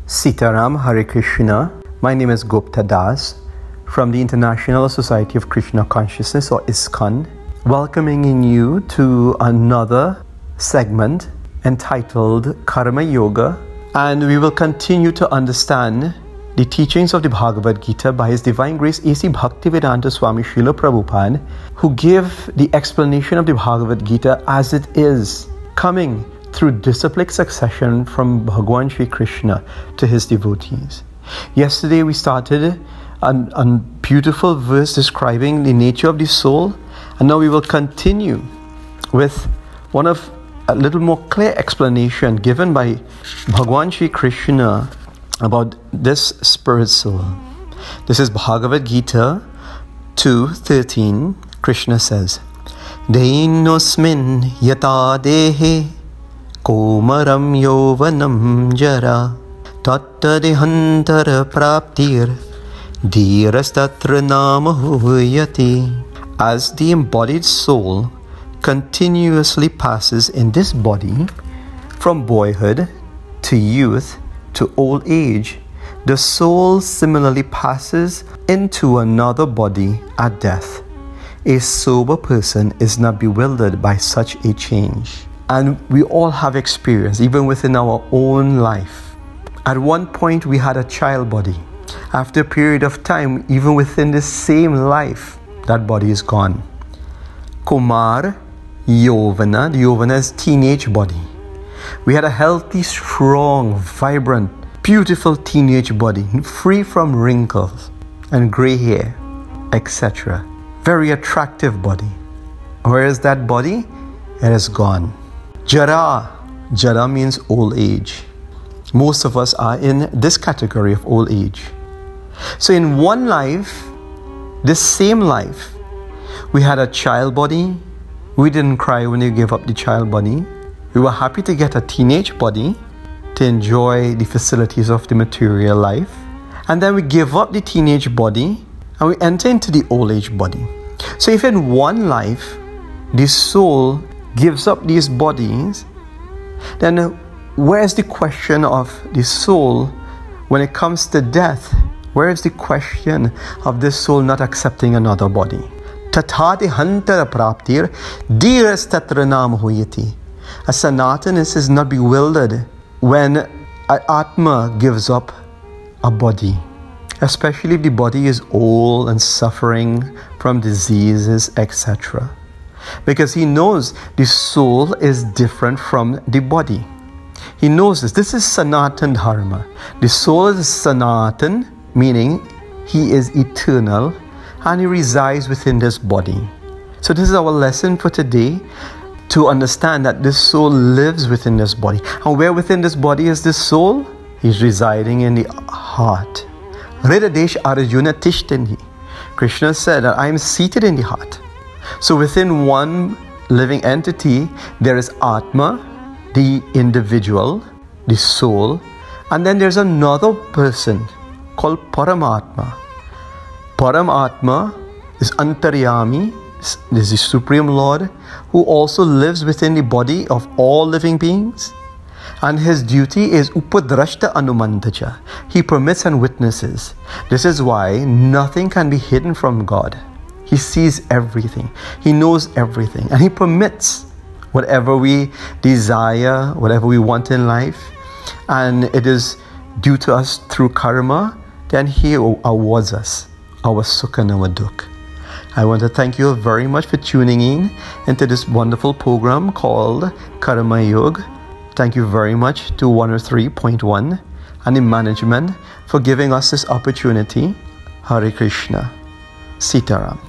Sitaram, Hare Krishna. My name is Gopta Dass from the International Society of Krishna Consciousness, or ISKCON, welcoming you to another segment entitled Karma Yoga, and we will continue to understand the teachings of the Bhagavad Gita by His Divine Grace A.C. Bhaktivedanta Swami Srila Prabhupada, who give the explanation of the Bhagavad Gita as it is, coming through disciplic succession from Bhagwan Shri Krishna to his devotees. Yesterday we started a beautiful verse describing the nature of the soul, and now we will continue with a little more clear explanation given by Bhagwan Shri Krishna about this spirit soul. This is Bhagavad Gita 2:13. Krishna says, Deinosmin yata dehe Komaram yovanam jara tattadihantara praptir dhirastatra namahuyati. As the embodied soul continuously passes in this body from boyhood to youth to old age, the soul similarly passes into another body at death. A sober person is not bewildered by such a change. And we all have experience, even within our own life. At one point, we had a child body. After a period of time, even within the same life, that body is gone. Kumar, Yovana, the Yovana is teenage body. We had a healthy, strong, vibrant, beautiful teenage body, free from wrinkles and gray hair, etc. Very attractive body. Where is that body? It is gone. Jara. Jara means old age. Most of us are in this category of old age. So in one life, this same life, we had a child body. We didn't cry when we gave up the child body. We were happy to get a teenage body to enjoy the facilities of the material life. And then we give up the teenage body and we enter into the old age body. So if in one life, the soul gives up these bodies, then where's the question of the soul when it comes to death? Where is the question of this soul not accepting another body? Tathati hantara praptir dhiras tatra nam huyati. A Sanatanist is not bewildered when an Atma gives up a body, especially if the body is old and suffering from diseases, etc. Because he knows the soul is different from the body. He knows this. This is Sanatan Dharma. The soul is Sanatan, meaning he is eternal and he resides within this body. So this is our lesson for today, to understand that this soul lives within this body. And where within this body is this soul? He's residing in the heart. Hridadesh Arjuna Tishtani. Krishna said that I am seated in the heart. So within one living entity, there is Atma, the individual, the soul, and then there's another person called Paramatma. Paramatma is Antaryami, is the Supreme Lord, who also lives within the body of all living beings. And his duty is Upadrashta Anumantacha. He permits and witnesses. This is why nothing can be hidden from God. He sees everything. He knows everything. And he permits whatever we desire, whatever we want in life. And it is due to us through karma. Then he awards us our sukha and our dukha. I want to thank you very much for tuning in into this wonderful program called Karma Yoga. Thank you very much to 103.1 and the management for giving us this opportunity. Hare Krishna. Sitaram.